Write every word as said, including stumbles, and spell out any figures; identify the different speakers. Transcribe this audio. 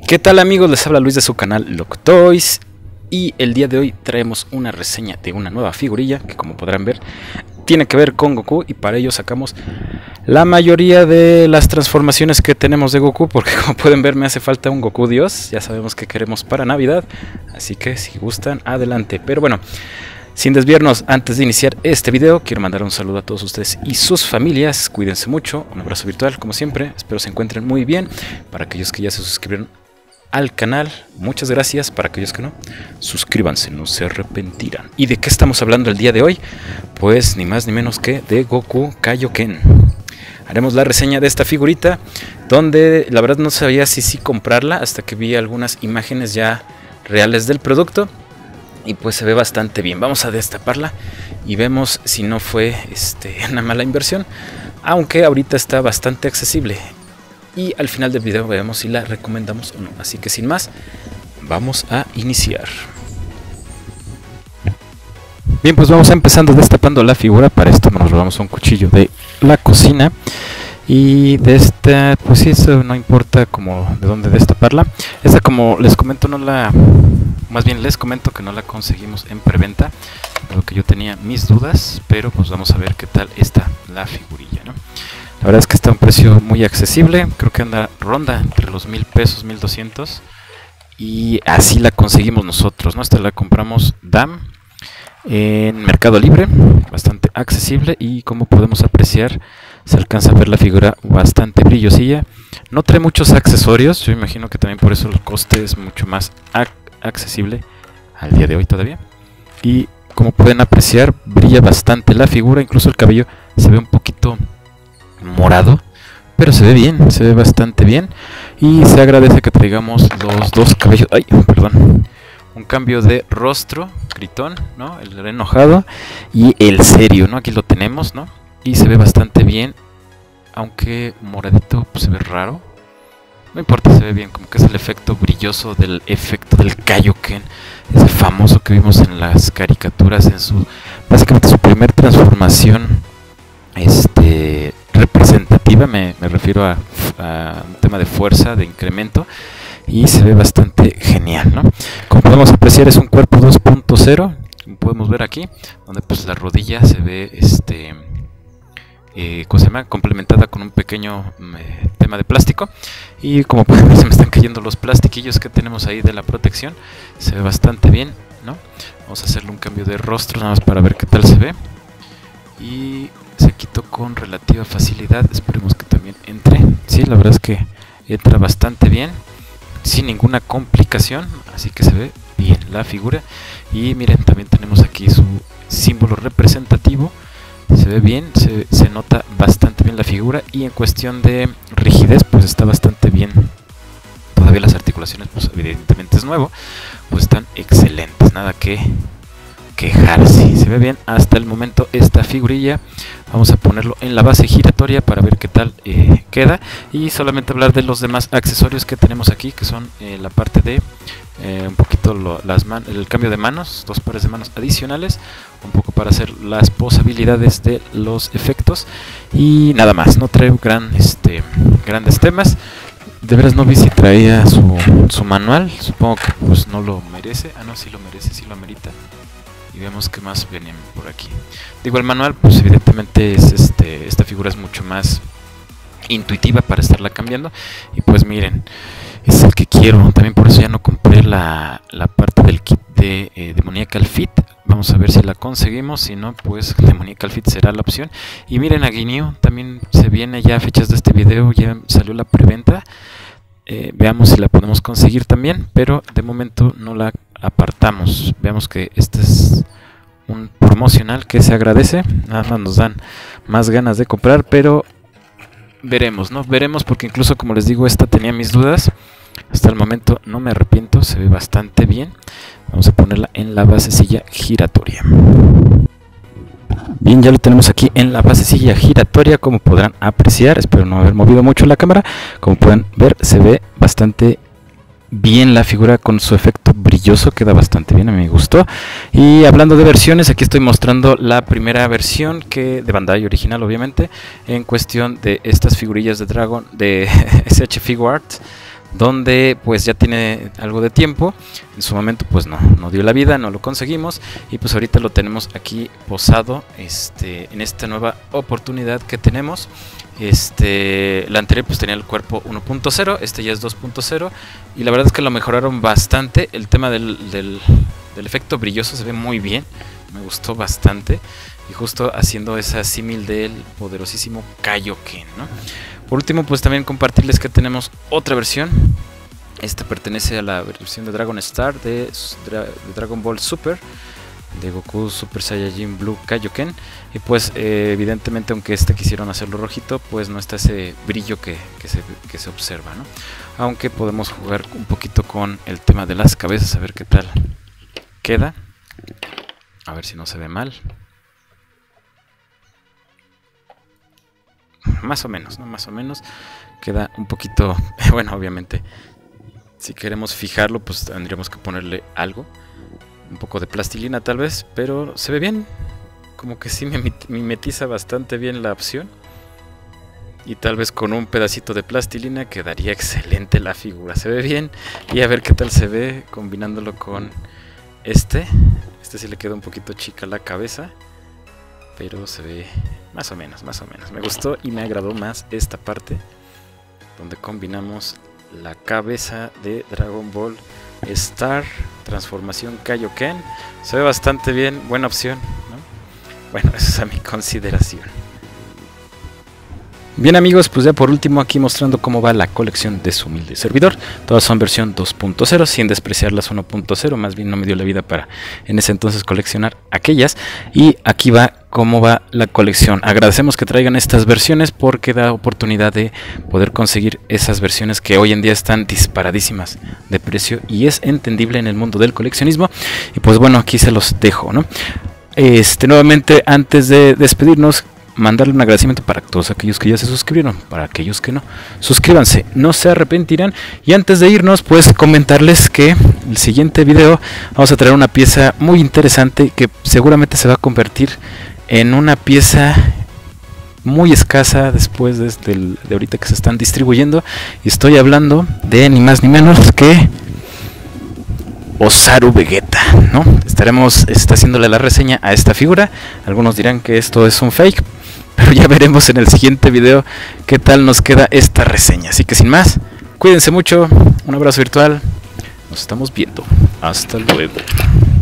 Speaker 1: ¿Qué tal amigos? Les habla Luis de su canal Loctoys y el día de hoy traemos una reseña de una nueva figurilla que, como podrán ver, tiene que ver con Goku, y para ello sacamos la mayoría de las transformaciones que tenemos de Goku, porque como pueden ver me hace falta un Goku Dios. Ya sabemos que queremos para Navidad, así que si gustan, adelante. Pero bueno, sin desviarnos, antes de iniciar este video, quiero mandar un saludo a todos ustedes y sus familias. Cuídense mucho, un abrazo virtual como siempre, espero se encuentren muy bien. Para aquellos que ya se suscribieron al canal, muchas gracias. Para aquellos que no, suscríbanse, no se arrepentirán. ¿Y de qué estamos hablando el día de hoy? Pues ni más ni menos que de Goku Kaioken. Haremos la reseña de esta figurita, donde la verdad no sabía si sí comprarla hasta que vi algunas imágenes ya reales del producto, y pues se ve bastante bien. Vamos a destaparla y vemos si no fue este, una mala inversión, aunque ahorita está bastante accesible. Y al final del video veremos si la recomendamos o no. Así que sin más, vamos a iniciar. Bien, pues vamos empezando destapando la figura. Para esto nos robamos un cuchillo de la cocina. Y de esta, pues sí, eso no importa como de dónde destaparla. Esta, como les comento, no la... Más bien les comento que no la conseguimos en preventa, lo que yo tenía mis dudas. Pero pues vamos a ver qué tal está la figurilla, ¿no? La verdad es que está a un precio muy accesible, creo que anda ronda entre los mil pesos, mil doscientos, y así la conseguimos nosotros, ¿no? Esta la compramos D A M en Mercado Libre, bastante accesible, y como podemos apreciar se alcanza a ver la figura bastante brillosilla. No trae muchos accesorios, yo imagino que también por eso el coste es mucho más ac accesible al día de hoy todavía. Y como pueden apreciar, brilla bastante la figura, incluso el cabello se ve un poquito morado, pero se ve bien, se ve bastante bien, y se agradece que traigamos los dos cabellos, ay, perdón, un cambio de rostro, gritón, ¿no? El enojado y el serio, ¿no? Aquí lo tenemos, ¿no? Y se ve bastante bien, aunque moradito pues, se ve raro, no importa, se ve bien, como que es el efecto brilloso del efecto del Kaioken, ese famoso que vimos en las caricaturas, en su, básicamente su primer transformación, este... representativa, me, me refiero a, a un tema de fuerza, de incremento, y se ve bastante genial, ¿no? Como podemos apreciar, es un cuerpo dos punto cero, como podemos ver aquí, donde pues la rodilla se ve este eh, ¿cómo se llama? Complementada con un pequeño eh, tema de plástico, y como pueden ver se me están cayendo los plastiquillos que tenemos ahí de la protección. Se ve bastante bien, ¿no? Vamos a hacerle un cambio de rostro nada más para ver qué tal se ve, y se quitó con relativa facilidad, esperemos que también entre. Sí, la verdad es que entra bastante bien, sin ninguna complicación, así que se ve bien la figura. Y miren, también tenemos aquí su símbolo representativo, se ve bien, se, se nota bastante bien la figura, y en cuestión de rigidez pues está bastante bien. Todavía las articulaciones, pues evidentemente es nuevo, pues están excelentes, nada que quejarse. Se ve bien hasta el momento esta figurilla. Vamos a ponerlo en la base giratoria para ver qué tal eh, queda, y solamente hablar de los demás accesorios que tenemos aquí, que son eh, la parte de eh, un poquito lo, las man el cambio de manos, dos pares de manos adicionales, un poco para hacer las posibilidades de los efectos, y nada más. No trae gran, este, grandes temas. De veras no vi si traía su, su manual, supongo que pues no lo merece. Ah, no, sí lo merece, sí lo amerita. Y vemos que más vienen por aquí. Digo, el manual, pues evidentemente es este, esta figura es mucho más intuitiva para estarla cambiando. Y pues miren, es el que quiero. También por eso ya no compré la, la parte del kit de eh, Demoniacal Fit. Vamos a ver si la conseguimos. Si no, pues Demoniacal Fit será la opción. Y miren, a Guineo también se viene ya a fechas de este video. Ya salió la preventa. Eh, veamos si la podemos conseguir también, pero de momento no la apartamos. Veamos que este es un promocional que se agradece, nada más nos dan más ganas de comprar, pero veremos, ¿no? Veremos, porque incluso, como les digo, esta tenía mis dudas. Hasta el momento no me arrepiento, se ve bastante bien. Vamos a ponerla en la basecilla giratoria. Bien, ya lo tenemos aquí en la basecilla giratoria, como podrán apreciar. Espero no haber movido mucho la cámara. Como pueden ver, se ve bastante bien la figura con su efecto brilloso, queda bastante bien, a mí me gustó. Y hablando de versiones, aquí estoy mostrando la primera versión que de Bandai original, obviamente, en cuestión de estas figurillas de Dragon de S H Figuarts. donde pues ya tiene algo de tiempo. En su momento pues no, no dio la vida, no lo conseguimos, y pues ahorita lo tenemos aquí posado este, en esta nueva oportunidad que tenemos. Este, la anterior pues tenía el cuerpo uno punto cero, este ya es dos punto cero, y la verdad es que lo mejoraron bastante. El tema del, del, del efecto brilloso se ve muy bien, me gustó bastante, y justo haciendo esa símil del poderosísimo Kaioken, ¿no? Por último pues también compartirles que tenemos otra versión. Esta pertenece a la versión de Dragon Star de, de Dragon Ball Super, de Goku Super Saiyajin Blue Kaioken, y pues eh, evidentemente aunque este quisieron hacerlo rojito, pues no está ese brillo que, que, se, que se observa, ¿no? Aunque podemos jugar un poquito con el tema de las cabezas, a ver qué tal queda, a ver si no se ve mal. Más o menos, ¿no? Más o menos queda un poquito, bueno, obviamente si queremos fijarlo pues tendríamos que ponerle algo, un poco de plastilina tal vez, pero se ve bien, como que sí me mimetiza bastante bien la opción, y tal vez con un pedacito de plastilina quedaría excelente la figura. Se ve bien, y a ver qué tal se ve combinándolo con este. Este sí le queda un poquito chica la cabeza, pero se ve más o menos, más o menos. Me gustó y me agradó más esta parte donde combinamos la cabeza de Dragon Ball Star transformación Kaioken. Se ve bastante bien, buena opción, ¿no? Bueno, eso es a mi consideración. Bien amigos, pues ya por último aquí mostrando cómo va la colección de su humilde servidor. Todas son versión dos punto cero, sin despreciar las uno punto cero, más bien no me dio la vida para en ese entonces coleccionar aquellas. Y aquí va cómo va la colección. Agradecemos que traigan estas versiones porque da oportunidad de poder conseguir esas versiones que hoy en día están disparadísimas de precio, y es entendible en el mundo del coleccionismo. Y pues bueno, aquí se los dejo, ¿no? Este, nuevamente, antes de despedirnos, mandarle un agradecimiento para todos aquellos que ya se suscribieron, para aquellos que no, suscríbanse, no se arrepentirán. Y antes de irnos, pues comentarles que el siguiente video vamos a traer una pieza muy interesante que seguramente se va a convertir en una pieza muy escasa después de, este, de ahorita que se están distribuyendo, y estoy hablando de ni más ni menos que Osaru Vegeta, ¿no? Estaremos está haciéndole la reseña a esta figura. Algunos dirán que esto es un fake, pero ya veremos en el siguiente video qué tal nos queda esta reseña. Así que sin más, cuídense mucho, un abrazo virtual, nos estamos viendo, hasta luego.